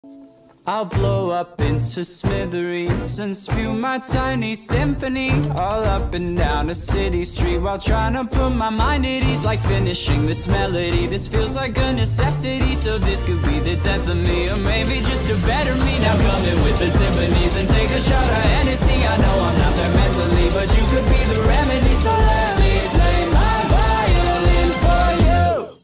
I'll blow up into smithereens and spew my tiny symphony all up and down a city street while trying to put my mind at ease. Like finishing this melody, this feels like a necessity. So this could be the 10th of me, or maybe just a better me. Now come in with the timpanis and take a shot of Hennessy. I know